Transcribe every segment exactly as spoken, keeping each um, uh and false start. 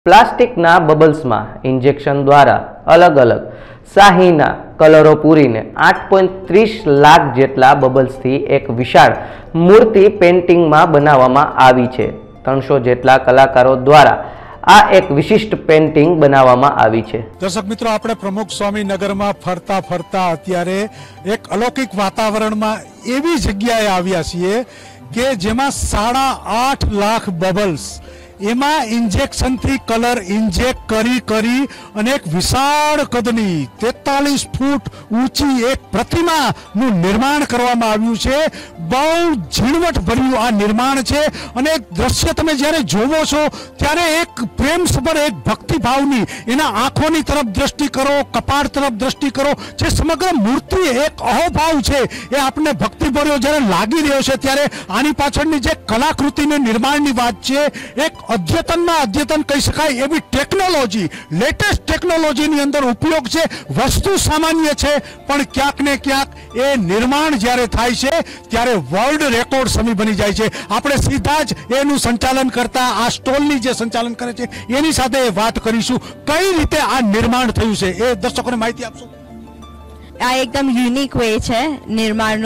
प्लास्टिकना बबल्समां injection द्वारा अलग अलग शाहीना कलरो पूरीने आठ पॉइंट तीस लाख जेटला बबल्सथी एक विशाळ मूर्ति पेन्टिंगमां बनाववामां आवी छे। तीन सौ जेटला कलाकारो द्वारा आ एक विशिष्ट पेन्टिंग बनाववामां आवी छे। दर्शक मित्रों, आपणे प्रमुख स्वामी नगर में फरता फरता अत्यारे एक अलौकिक वातावरण में एवी जग्याए आव्या छीए के जेमां साड़ा आठ लाख बबल्स एमा इंजेक्शन थी कलर इंजेक्ट करी करी अने एक विशाल कदनी तेतालीस फूट ऊंची एक प्रतिमा नु निर्माण करवामां आव्युं छे। बहु झीणवट भर्યું आ निर्माण छे अने दृश्य तमे ज्यारे जोवो छो त्यारे एक प्रेम सबर एक भक्ति भावनी एना आंखोनी तरफ दृष्टि करो, कपाळ तरफ दृष्टि करो, जे समग्र मूर्ति एक अहोभाव छे ए आपने भक्ति भर्यो ज्यारे लागी रह्यो छे त्यारे आनी पाछळनी जे कलाकृतिने निर्माणनी वात छे एक अद्यतन में अद्यतन कही शकाय एवी टेक्नोलॉजी लेटेस्ट टेक्नोलॉजी नी अंदर उपयोग छे। वस्तु सामान्य छे पण क्यांक ने क्यांक ए निर्माण ज्यारे थाय छे त्यारे वर्ल्ड रेकॉर्ड समी बनी जाय छे। आपणे सीधा ज एनुं संचालन करता आ स्टॉल नी जे संचालन करे छे एनी साथे वात करीशुं कई रीते आ निर्माण थयुं छे ए दर्शकोने माहिती आपशो। आ एकदम यूनिक वे है निर्माण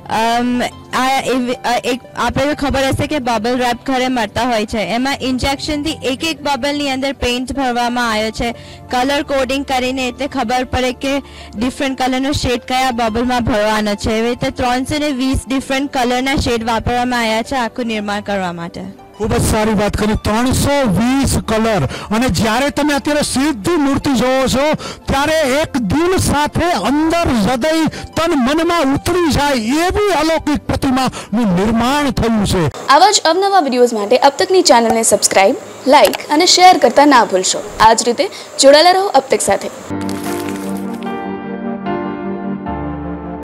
एक आपने खबर हशे के बबल रेप घरे मरता होय छे एमां इंजेक्शन थी एक एक बबल नी अंदर पेंट भरवामां आव्यो छे। कलर कोडिंग करीने एटले खबर पड़े के डिफरंट कलर नो शेड कया बबल में भरवानो छे। एवी रीते तीन सौ वीस डिफरंट कलर ना शेड वापरवामां आव्या छे आखुं निर्माण करवा माटे। खूब ज सारी बात करी तीन सौ वीस कलर अने ज्यारे तमे अत्यारे सीधी मूर्ति जोवो छो त्यारे एक दिल साथे अंदर हृदय तन मन में उतरी जाए एवी अलौकिक प्रतिमा नु निर्माण थयुं छे। आवा ज अवनवा विडियोज माटे अब तकनी चेनल ने सब्सक्राइब, लाइक अने शेर करता ना भूलशो। आज रीते जोड़ाયેલા રહો अब तक साथे।